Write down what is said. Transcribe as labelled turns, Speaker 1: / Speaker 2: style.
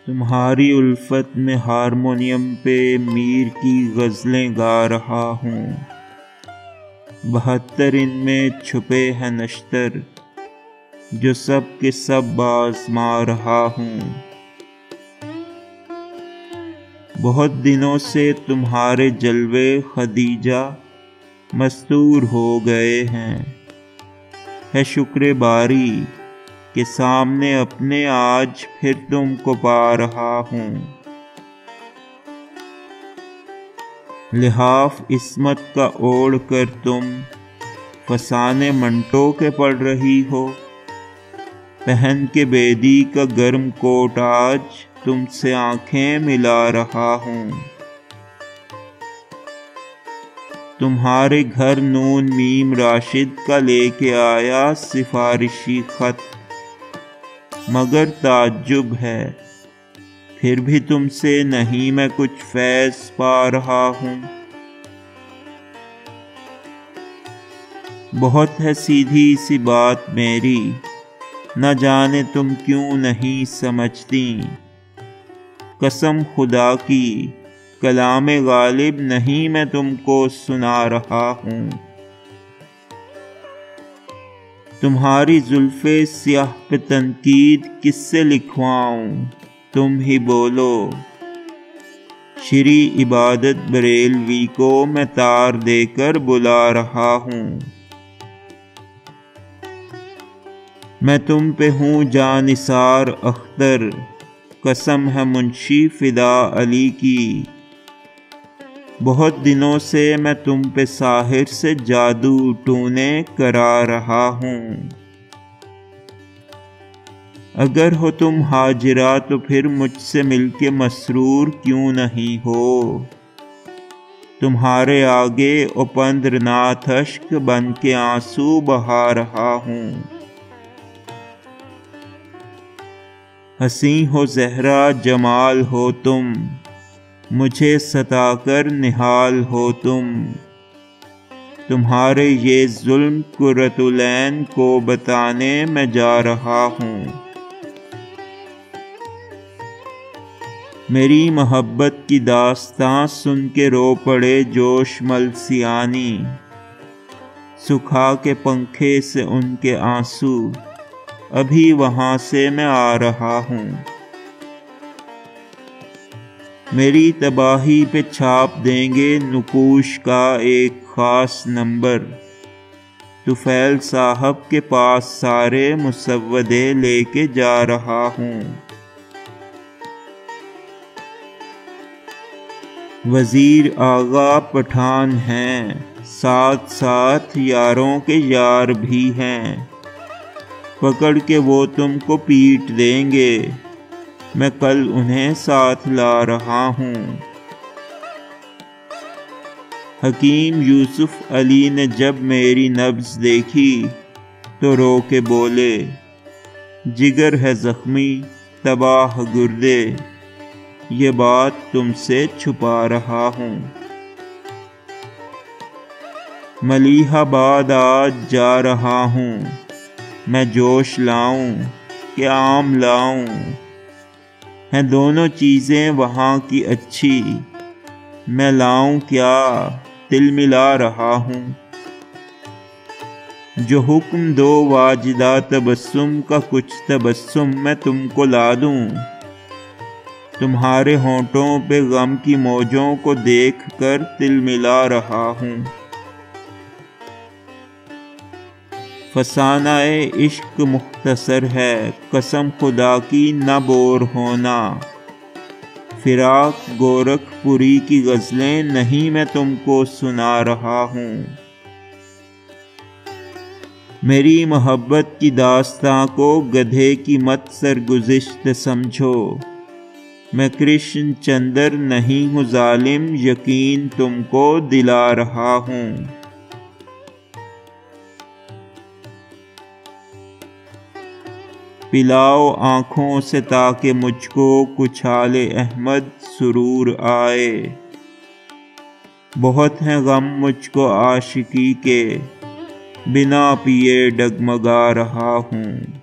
Speaker 1: تمہاری الفت میں ہارمونیم پہ میر کی غزلیں گا رہا ہوں، 72 ان میں چھپے ہیں نشتر جو سب کے سب آزما رہا ہوں۔ بہت دنوں سے تمہارے جلوے خدیجہ مستور ہو گئے ہیں، ہے شکر باری کہ سامنے اپنے آج پھر تم کو پا رہا ہوں۔ لحاف عصمت کا اوڑھ کر تم فسانے منٹو کے پڑ رہی ہو، پہن کے بیدی کا گرم کوٹ آج تم سے آنکھیں ملا رہا ہوں۔ تمہارے گھر نون میم راشد کا لے کے آیا سفارشی خط، مگر تعجب ہے پھر بھی تم سے نہیں میں کچھ فیض پا رہا ہوں۔ بہت ہے سیدھی سی بات میری، نہ جانے تم کیوں نہیں سمجھتی، قسم خدا کی کلام غالب نہیں میں تم کو سنا رہا ہوں۔ تمہاری زلف سیاہ پہ تنقید کس سے لکھواؤں، تم ہی بولو۔ شری عبادت بریلوی کو میں تار دے کر بلا رہا ہوں۔ میں تم پہ ہوں جاں نثار اختر، قسم ہے منشی فدا علی کی، بہت دنوں سے میں تم پہ ساحر سے جادو ٹونے کرا رہا ہوں۔ اگر ہو تم ہاجرہ تو پھر مجھ سے مل کے مسرور کیوں نہیں ہو، تمہارے آگے اپندر ناتھ اشک بن کے آنسو بہا رہا ہوں۔ حسین ہو زہرا جمال ہو تم، مجھے ستا کر نہال ہو تم، تمہارے یہ ظلم قرۃ العین کو بتانے میں جا رہا ہوں۔ میری محبت کی داستاں سن کے رو پڑے جوش ملسیانی، سکھا کے پنکھے سے ان کے آنسو ابھی وہاں سے میں آ رہا ہوں۔ میری تباہی پہ چھاپ دیں گے نقوش کا ایک خاص نمبر، طفیل صاحب کے پاس سارے مسودے لے کے جا رہا ہوں۔ وزیر آغا پٹھان ہیں، ساتھ ساتھ یاروں کے یار بھی ہیں، پکڑ کے وہ تم کو پیٹ دیں گے، میں کل انہیں ساتھ لا رہا ہوں۔ حکیم یوسف علی نے جب میری نبض دیکھی تو رو کے بولے، جگر ہے زخمی تباہ گردے، یہ بات تم سے چھپا رہا ہوں۔ ملیح آباد آج جا رہا ہوں، میں جوش لاؤں کہ آم لاؤں، ہیں دونوں چیزیں وہاں کی اچھی، میں لاؤں کیا دل ملا رہا ہوں۔ جو حکم دو واجدہ تبسم کا کچھ تبسم میں تم کو لا دوں، تمہارے ہونٹوں پہ غم کی موجوں کو دیکھ کر دل ملا رہا ہوں۔ فسانہ عشق مختصر ہے، قسم خدا کی نہ بور ہونا، فراق گورکھ پوری کی غزلیں نہیں میں تم کو سنا رہا ہوں۔ میری محبت کی داستاں کو گدھے کی مت سرگزشت سمجھو، میں کرشن چندر نہیں ہوں ظالم یقین تم کو دلا رہا ہوں۔ پلاؤ آنکھوں سے تاکہ مجھ کو کچھ حال احمد سرور آئے، بہت ہیں غم مجھ کو عاشقی کے، بنا پیے ڈگمگا رہا ہوں۔